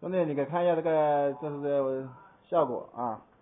兄弟，你给看一下这个，这是效果啊。